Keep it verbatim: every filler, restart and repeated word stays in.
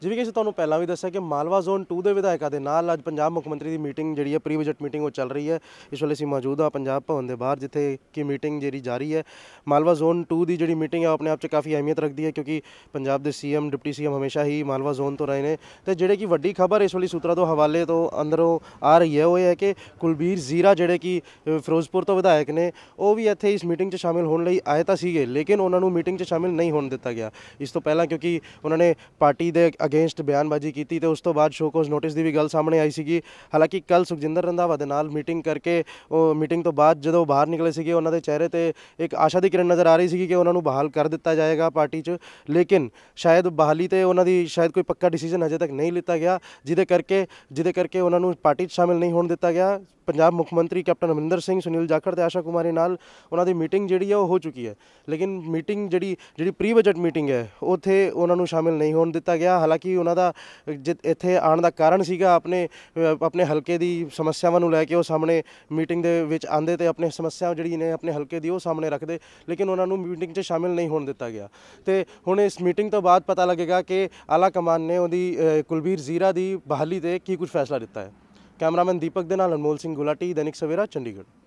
ਜਿਵੇਂ ਕਿ ਅਸੀਂ ਤੁਹਾਨੂੰ ਪਹਿਲਾਂ ਵੀ ਦੱਸਿਆ ਕਿ ਮਾਲਵਾ ਜ਼ੋਨ ਟੂ ਦੇ ਵਿਧਾਇਕਾਂ ਦੇ ਨਾਲ ਅੱਜ ਪੰਜਾਬ ਮੁੱਖ ਮੰਤਰੀ ਦੀ ਮੀਟਿੰਗ ਜਿਹੜੀ ਹੈ ਪ੍ਰੀ ਬਜਟ ਮੀਟਿੰਗ ਉਹ ਚੱਲ ਰਹੀ ਹੈ। ਇਸ ਵੇਲੇ ਅਸੀਂ ਮੌਜੂਦ ਹਾਂ ਪੰਜਾਬ ਭਵਨ ਦੇ ਬਾਹਰ, ਜਿੱਥੇ ਕਿ ਮੀਟਿੰਗ ਜਿਹੜੀ ਜਾਰੀ ਹੈ। ਮਾਲਵਾ ਜ਼ੋਨ ਟੂ ਦੀ ਜਿਹੜੀ ਮੀਟਿੰਗ ਹੈ ਆਪਣੇ ਆਪ 'ਚ ਕਾਫੀ ਅਹਿਮੀਅਤ ਰੱਖਦੀ ਹੈ, ਕਿਉਂਕਿ ਪੰਜਾਬ ਦੇ ਸੀਐਮ ਡਿਪਟੀ ਸੀਐਮ ਹਮੇਸ਼ਾ ਹੀ ਮਾਲਵਾ ਜ਼ੋਨ ਤੋਂ ਰਹੇ ਨੇ। ਤੇ ਜਿਹੜੇ ਕਿ ਵੱਡੀ ਖਬਰ ਇਸ ਵੇਲੇ ਸੂਤਰਾਂ ਤੋਂ ਹਵਾਲੇ ਤੋਂ ਅੰਦਰੋਂ ਆ ਰਹੀ ਹੈ ਉਹ ਇਹ ਹੈ ਕਿ ਕੁਲਬੀਰ ਜ਼ੀਰਾ ਜਿਹੜੇ ਕਿ ਫਿਰੋਜ਼ਪੁਰ ਤੋਂ ਵਿਧਾਇਕ ਨੇ, ਉਹ ਵੀ ਇੱਥੇ ਇਸ ਮੀਟਿੰਗ 'ਚ ਸ਼ਾਮਿਲ ਹੋਣ ਲਈ ਆਏ ਤਾਂ ਸੀਗੇ, ਲੇਕਿਨ ਉਹਨਾਂ ਨੂੰ ਮੀਟਿੰਗ 'ਚ ਸ਼ਾਮਿਲ ਨਹੀਂ ਹੋਣ ਦਿੱਤਾ ਗਿਆ। ਇਸ ਤੋਂ ਪਹਿਲਾਂ ਕਿਉਂਕਿ ਉਹਨਾਂ ਨੇ ਪਾਰਟੀ ਦੇ ਅਗੇਂਸਟ ਬਿਆਨਬਾਜ਼ੀ ਕੀਤੀ ਤੇ ਉਸ ਤੋਂ ਬਾਅਦ ਸ਼ੋਕੋਜ਼ ਨੋਟਿਸ ਦੀ ਵੀ ਗੱਲ ਸਾਹਮਣੇ ਆਈ ਸੀਗੀ। ਹਾਲਾਂਕਿ ਕੱਲ੍ਹ ਸੁਖਜਿੰਦਰ ਰੰਧਾਵਾ ਦੇ ਨਾਲ ਮੀਟਿੰਗ ਕਰਕੇ ਉਹ ਮੀਟਿੰਗ ਤੋਂ ਬਾਅਦ ਜਦੋਂ ਬਾਹਰ ਨਿਕਲੇ ਸੀਗੇ, ਉਹਨਾਂ ਦੇ ਚਿਹਰੇ 'ਤੇ ਇੱਕ ਆਸ਼ਾ ਦੀ ਕਿਰਨ ਨਜ਼ਰ ਆ ਰਹੀ ਸੀਗੀ ਕਿ ਉਹਨਾਂ ਨੂੰ ਬਹਾਲ ਕਰ ਦਿੱਤਾ ਜਾਏਗਾ ਪਾਰਟੀ 'ਚ। ਲੇਕਿਨ ਸ਼ਾਇਦ ਬਹਾਲੀ 'ਤੇ ਉਹਨਾਂ ਦੀ ਸ਼ਾਇਦ ਕੋਈ ਪੱਕਾ ਡਿਸੀਜਨ ਅਜੇ ਤੱਕ ਨਹੀਂ ਲਿੱਤਾ ਗਿਆ, ਜਿਹਦੇ ਕਰਕੇ ਜਿਹਦੇ ਕਰਕੇ ਉਹਨਾਂ ਨੂੰ ਪਾਰਟੀ 'ਚ ਸ਼ਾਮਿਲ ਨਹੀਂ ਹੋਣ ਦਿੱਤਾ ਗਿਆ। ਪੰਜਾਬ ਮੁੱਖ ਮੰਤਰੀ ਕੈਪਟਨ ਅਮਰਿੰਦਰ ਸਿੰਘ, ਸੁਨੀਲ ਜਾਖੜ ਤੇ ਆਸ਼ਾ ਕੁਮਾਰੀ ਨਾਲ ਉਹਨਾਂ ਦੀ ਮੀਟਿੰਗ ਜਿਹੜੀ ਹੈ ਉਹ ਹੋ ਚੁੱਕੀ ਹੈ, ਲੇਕਿਨ ਮੀਟਿੰਗ ਜਿਹੜੀ ਜਿਹੜੀ ਪ੍ਰੀ ਬਜਟ ਮੀਟਿੰਗ ਹੈ ਉੱਥੇ ਉਹਨਾਂ ਨੂੰ ਸ਼ਾਮਿਲ ਨਹੀਂ ਹੋਣ ਦਿੱਤਾ ਗਿਆ। ਹਾਲਾਂਕਿ ਉਹਨਾਂ ਦਾ ਜਿ ਇੱਥੇ ਆਉਣ ਦਾ ਕਾਰਨ ਸੀਗਾ ਆਪਣੇ ਆਪਣੇ ਹਲਕੇ ਦੀ ਸਮੱਸਿਆਵਾਂ ਨੂੰ ਲੈ ਕੇ ਉਹ ਸਾਹਮਣੇ ਮੀਟਿੰਗ ਦੇ ਵਿੱਚ ਆਉਂਦੇ ਤੇ ਆਪਣੇ ਸਮੱਸਿਆ ਜਿਹੜੀ ਨੇ ਆਪਣੇ ਹਲਕੇ ਦੀ ਉਹ ਸਾਹਮਣੇ ਰੱਖਦੇ, ਲੇਕਿਨ ਉਹਨਾਂ ਨੂੰ ਮੀਟਿੰਗ 'ਚ ਸ਼ਾਮਿਲ ਨਹੀਂ ਹੋਣ ਦਿੱਤਾ ਗਿਆ। ਤੇ ਹੁਣ ਇਸ ਮੀਟਿੰਗ ਤੋਂ ਬਾਅਦ ਪਤਾ ਲੱਗੇਗਾ ਕਿ ਆਲਾ ਕਮਾਨ ਨੇ ਉਹਦੀ ਕੁਲਬੀਰ ਜ਼ੀਰਾ ਦੀ ਬਹਾਲੀ 'ਤੇ ਕੀ ਕੁਝ ਫੈਸਲਾ ਦਿੱਤਾ ਹੈ। ਕੈਮਰਾਮੈਨ ਦੀਪਕ ਦੇ ਨਾਲ ਅਨਮੋਲ ਸਿੰਘ ਗੁਲਾਟੀ, ਦੈਨਿਕ ਸਵੇਰਾ, ਚੰਡੀਗੜ੍ਹ।